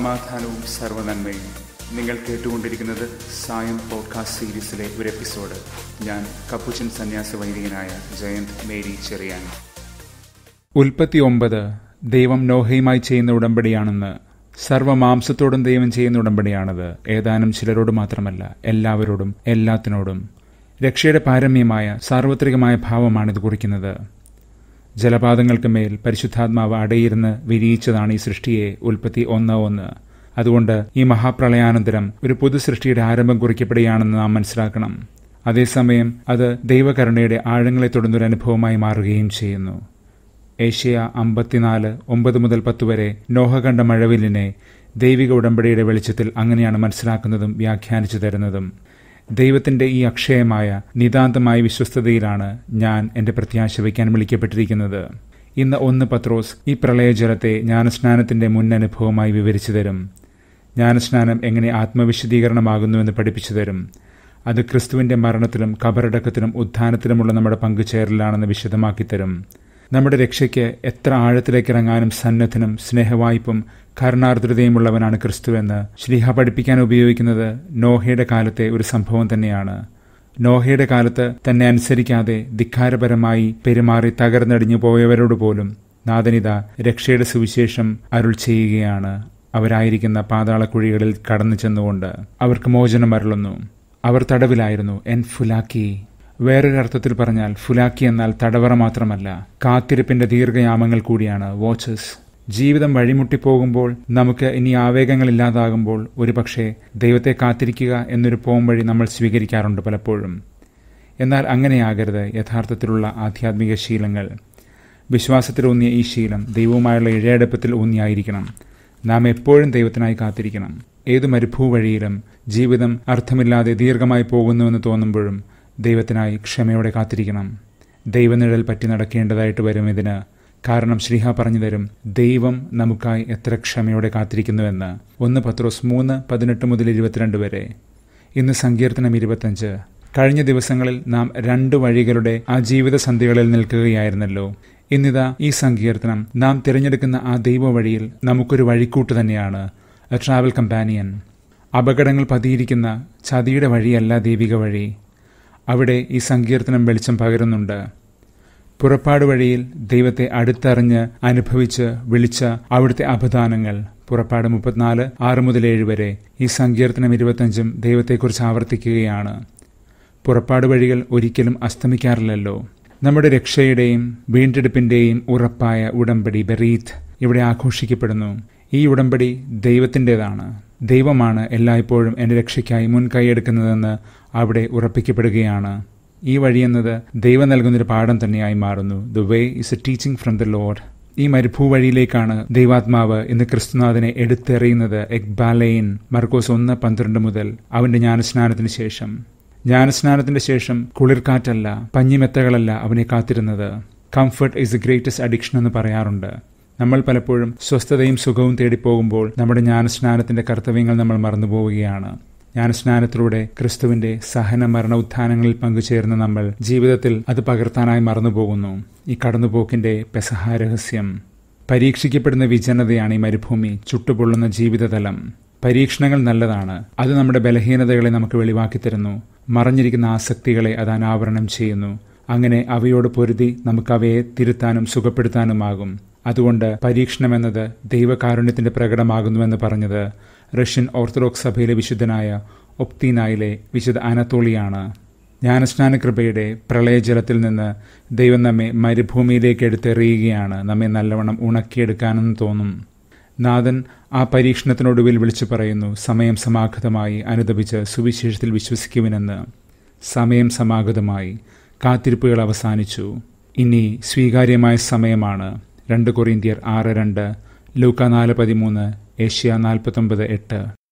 സമാധാനവും സർവ്വനന്മയും. നിങ്ങൾ കേട്ടുകൊണ്ടിരിക്കുന്നത് സായം പോഡ്കാസ്റ്റ് സീരീസിലെ ഒരു എപ്പിസോഡ്. ഞാൻ കപ്പുച്ചൻ സന്യാസ വൈദികനായ ജയന്ത് മേരി ചെറിയാൻ. 9 ദൈവം നോഹയുമായി ചെയ്യുന്ന ഉടമ്പടിയാണെന്ന്. സർവ്വമാംസത്തോടും ദൈവം ചെയ്യുന്ന ഉടമ്പടിയാണത്. ഏതാനും ചിലരോട് മാത്രമല്ല, എല്ലാവരോടും എല്ലാത്തിനോടും. രക്ഷയുടെ പാരമ്യമായ സാർവത്രികമായ ഭാവമാണിത് കുറിക്കുന്നത്. ജലപാതങ്ങൾക്ക് മേൽ പരിശുദ്ധാത്മാവ് അടയിരുന്ന് വിരിയിച്ചതാണ് ഈ സൃഷ്ടിയെ. 1:1. അതുകൊണ്ട് ഈ മഹാപ്രളയാനന്തരം ഒരു പുതു സൃഷ്ടിയുടെ ആരംഭം കുറിക്കപ്പെടുകയാണെന്ന് നാം മനസ്സിലാക്കണം. അതേസമയം അത് ദൈവകരുണയുടെ ആഴങ്ങളെ തൊടുന്നൊരു അനുഭവമായി മാറുകയും ചെയ്യുന്നു. ഏഷ്യ 54:9-10 വരെ നോഹ കണ്ട മഴവില്ലിനെ ദൈവിക ഉടമ്പടിയുടെ വെളിച്ചത്തിൽ അങ്ങനെയാണ് മനസ്സിലാക്കുന്നതും വ്യാഖ്യാനിച്ചു തരുന്നതും. ദൈവത്തിന്റെ ഈ അക്ഷയമായ നിതാന്തമായ വിശ്വസ്തതയിലാണ് ഞാൻ എന്റെ പ്രത്യാശ വയ്ക്കാൻ വിളിക്കപ്പെട്ടിരിക്കുന്നത്. ഇന്ന് 1 പത്രോസ് ഈ പ്രളയജലത്തെ ജ്ഞാനസ്നാനത്തിന്റെ മുന്നനുഭവമായി വിവരിച്ചു തരും. ജ്ഞാനസ്നാനം എങ്ങനെ ആത്മവിശുദ്ധീകരണമാകുന്നുവെന്ന് പഠിപ്പിച്ചു തരും. അത് ക്രിസ്തുവിന്റെ മരണത്തിലും കബറടക്കത്തിലും ഉത്ഥാനത്തിലുമുള്ള നമ്മുടെ പങ്കുചേരലാണെന്ന് വിശദമാക്കി തരും. നമ്മുടെ രക്ഷയ്ക്ക് എത്ര ആഴത്തിലേക്ക് ഇറങ്ങാനും സന്നദ്ധനും സ്നേഹവായ്പും കരുണാർദ്രതയുമുള്ളവനാണ് ക്രിസ്തുവെന്ന് ശ്ലീഹ പഠിപ്പിക്കാൻ ഉപയോഗിക്കുന്നത് നോഹയുടെ കാലത്തെ ഒരു സംഭവം തന്നെയാണ്. നോഹയുടെ കാലത്ത് തന്നെ അനുസരിക്കാതെ ധിക്കാരപരമായി പെരുമാറി തകർന്നടിഞ്ഞു പോയവരോട് പോലും നാഥനിത രക്ഷയുടെ സുവിശേഷം അരുൾ ചെയ്യുകയാണ്. അവരായിരിക്കുന്ന പാതാളക്കുഴികളിൽ കടന്നു ചെന്നുകൊണ്ട് അവർക്ക് മോചനം അരുളുന്നു. അവർ തടവിലായിരുന്നു. എൻ ഫുലാക്കി. വേറൊരർത്ഥത്തിൽ പറഞ്ഞാൽ ഫുലാക്കി എന്നാൽ തടവറ മാത്രമല്ല, കാത്തിരിപ്പിന്റെ ദീർഘയാമങ്ങൾ കൂടിയാണ്. വാച്ചസ്. ജീവിതം വഴിമുട്ടിപ്പോകുമ്പോൾ, നമുക്ക് ഇനി ആവേഗങ്ങളില്ലാതാകുമ്പോൾ ഒരുപക്ഷെ ദൈവത്തെ കാത്തിരിക്കുക എന്നൊരു പോംവഴി നമ്മൾ സ്വീകരിക്കാറുണ്ട് പലപ്പോഴും. എന്നാൽ അങ്ങനെയാകരുത് യഥാർത്ഥത്തിലുള്ള ആധ്യാത്മിക ശീലങ്ങൾ. വിശ്വാസത്തിലൂന്നിയ ഈ ശീലം ദൈവവുമായുള്ള ഇഴയടുപ്പത്തിൽ ഊന്നിയായിരിക്കണം. നാം എപ്പോഴും ദൈവത്തിനായി കാത്തിരിക്കണം. ഏതു മരുഭൂവഴിയിലും ജീവിതം അർത്ഥമില്ലാതെ ദീർഘമായി പോകുന്നുവെന്ന് തോന്നുമ്പോഴും ദൈവത്തിനായി ക്ഷമയോടെ കാത്തിരിക്കണം. ദൈവനിഴൽ പറ്റി നടക്കേണ്ടതായിട്ട് വരും ഇതിന്. കാരണം ശ്ലീഹ പറഞ്ഞു തരും ദൈവം നമുക്കായി എത്ര ക്ഷമയോടെ കാത്തിരിക്കുന്നുവെന്ന്. 1 പത്രോസ് 3:18-22 വരെ. ഇന്ന് സങ്കീർത്തനം 25. കഴിഞ്ഞ ദിവസങ്ങളിൽ നാം 2 വഴികളുടെ ആ ജീവിത സന്ധികളിൽ നിൽക്കുകയായിരുന്നല്ലോ. ഇന്നിതാ ഈ സങ്കീർത്തനം നാം തിരഞ്ഞെടുക്കുന്ന ആ ദൈവ വഴിയിൽ നമുക്കൊരു വഴിക്കൂട്ട് തന്നെയാണ്. A travel companion. അപകടങ്ങൾ പതിയിരിക്കുന്ന ചതിയുടെ വഴിയല്ല ദൈവിക വഴി. അവിടെ ഈ സങ്കീർത്തനം വെളിച്ചം പകരുന്നുണ്ട്. പുറപ്പാട് വഴിയിൽ ദൈവത്തെ അടുത്തറിഞ്ഞ് അനുഭവിച്ച് വിളിച്ച അവിടുത്തെ അപദാനങ്ങൾ. പുറപ്പാട് 34:6-7 വരെ. ഈ സങ്കീർത്തനം 25 ദൈവത്തെക്കുറിച്ച് ആവർത്തിക്കുകയാണ്. പുറപ്പാട് വഴികൾ ഒരിക്കലും അസ്തമിക്കാറില്ലല്ലോ. നമ്മുടെ രക്ഷയുടെയും വീണ്ടെടുപ്പിന്റെയും ഉറപ്പായ ഉടമ്പടി ബെറീത്ത് ഇവിടെ ആഘോഷിക്കപ്പെടുന്നു. ഈ ഉടമ്പടി ദൈവത്തിൻ്റെതാണ്. ദൈവമാണ് എല്ലായ്പ്പോഴും എൻ്റെ രക്ഷയ്ക്കായി മുൻകൈയെടുക്കുന്നതെന്ന് അവിടെ ഉറപ്പിക്കപ്പെടുകയാണ്. ഈ വഴിയെന്നത് ദൈവം നൽകുന്നൊരു പാഠം തന്നെയായി മാറുന്നു. The way is a teaching from the lord. ഈ മരുഭൂവഴിയിലേക്കാണ് ദൈവാത്മാവ് ഇന്ന് ക്രിസ്തുനാഥനെ എടുത്തെറിയുന്നത്. എക്ബാലയിൻ. മർക്കോസ് 1:12 മുതൽ അവന്റെ ജ്ഞാനസ്നാനത്തിന് ശേഷം. ജ്ഞാനസ്നാനത്തിന്റെ ശേഷം കുളിർക്കാറ്റല്ല, പഞ്ഞിമെത്തകളല്ല അവനെ കാത്തിരുന്നത്. Comfort is the greatest addiction എന്ന് പറയാറുണ്ട്. നമ്മൾ പലപ്പോഴും സ്വസ്ഥതയും സുഖവും തേടിപ്പോകുമ്പോൾ നമ്മുടെ ജ്ഞാനസ്നാനത്തിന്റെ കർത്തവ്യങ്ങൾ നമ്മൾ മറന്നുപോവുകയാണ്. ജ്ഞാനസ്നാനത്തിലൂടെ ക്രിസ്തുവിന്റെ സഹന മരണ ഉത്ഥാനങ്ങളിൽ പങ്കുചേർന്ന നമ്മൾ ജീവിതത്തിൽ അത് പകർത്താനായി മറന്നുപോകുന്നു. ഈ കടന്നുപോക്കിന്റെ പെസഹ രഹസ്യം. പരീക്ഷിക്കപ്പെടുന്ന വിജനതയാണ് ഈ മരുഭൂമി, ചുട്ടുപൊള്ളുന്ന ജീവിതതലം. പരീക്ഷണങ്ങൾ നല്ലതാണ്. അത് നമ്മുടെ ബലഹീനതകളെ നമുക്ക് വെളിവാക്കി തരുന്നു. മറഞ്ഞിരിക്കുന്ന ആസക്തികളെ അത് അനാവരണം ചെയ്യുന്നു. അങ്ങനെ അവയോട് പൊരുതി നമുക്കവയെ തിരുത്താനും സുഖപ്പെടുത്താനുമാകും. അതുകൊണ്ട് പരീക്ഷണമെന്നത് ദൈവകാരുണ്യത്തിന്റെ പ്രകടമാകുന്നുവെന്ന് പറഞ്ഞത് റഷ്യൻ ഓർത്തഡോക്സ് സഭയിലെ വിശുദ്ധനായ ഒപ്തീനായിലെ വിശുദ്ധ അനത്തോളിയാണ്. ജ്ഞാനസ്നാന കൃപയുടെ പ്രളയജലത്തിൽ നിന്ന് ദൈവം നമ്മെ മരുഭൂമിയിലേക്ക് എടുത്തെറിയുകയാണ്. നമ്മെ നല്ലവണ്ണം ഉണക്കിയെടുക്കാനെന്ന് തോന്നും. നാഥൻ ആ പരീക്ഷണത്തിനൊടുവിൽ വിളിച്ചു പറയുന്നു, സമയം സമാഗതമായി, അനുദപിച്ച് സുവിശേഷത്തിൽ വിശ്വസിക്കുവിനെന്ന്. സമയം സമാഗതമായി. കാത്തിരിപ്പുകൾ അവസാനിച്ചു. ഇനി സ്വീകാര്യമായ സമയമാണ്. 2 കൊറിന്ത്യർ 6:2, ലൂക്ക 4:13, ഏഷ്യ 49:8.